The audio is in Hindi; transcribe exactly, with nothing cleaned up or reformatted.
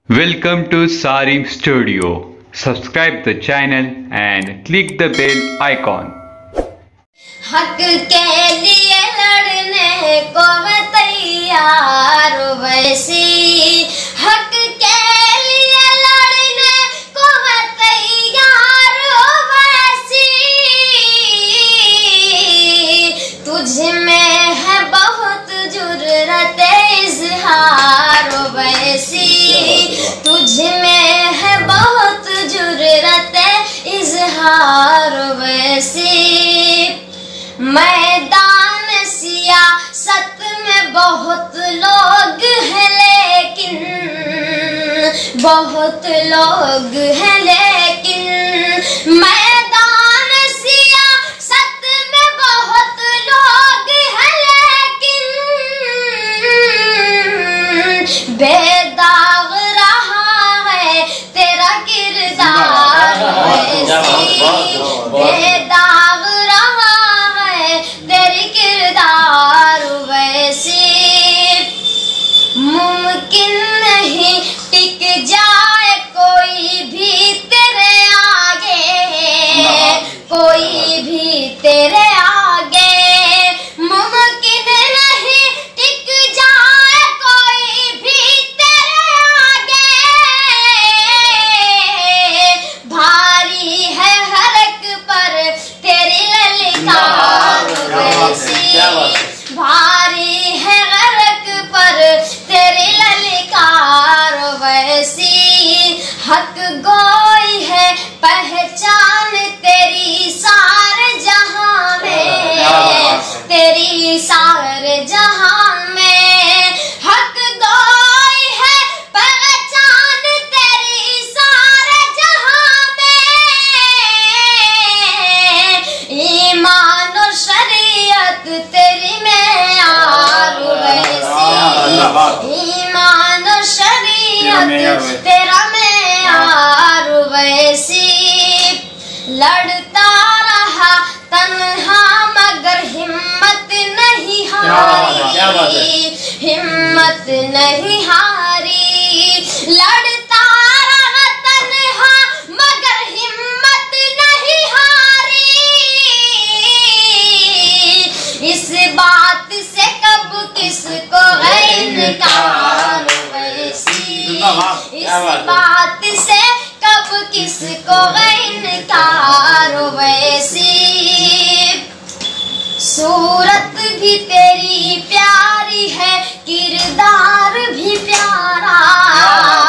Welcome to Sarim Studio. Subscribe the channel and click the bell icon. हक के लिए लड़ने को मैं तैयार वैसी, हक के लिए लड़ने को मैं तैयार वैसी, तुझ में है बहुत जुर्रत इज़हार वैसी, तुझ में है बहुत जुर्रत इज़हार वैसी। मैदान सियासत में बहुत लोग हैं लेकिन, बहुत लोग हैं लेकिन, मैदान सियासत में बहुत लोग हैं लेकिन, बेदाग रहा है तेरा किरदार वैसी, बेदाग मुमकिन नहीं टिक जाए कोई भी तेरे आगे, कोई भी तेरे आगे, मुमकिन नहीं टिक जाए कोई भी तेरे आगे, भारी है हर एक पर तेरी ललकार वैसी, भारी है हर एक पर तेरी ललकार वैसी, हक गोई है पहचान तेरी सारे जहां में, तेरी सारे जहां में, हक गोई है पहचान तेरी सारे जहां में, ईमान और शरीयत तेरी में आर वैसी, ईमान और शरीयत तेरा में आर वैसी, लड़ता रहा तन्हा मगर हिम्मत नहीं हारी, हिम्मत नहीं हारी, लड़ता रहा तन्हा मगर हिम्मत नहीं हारी, इस बात से कब किसको है इनकार वैसी, इस बात से कब किसको है इनकार वैसी, सूरत भी तेरी प्यारी है किरदार भी प्यारा,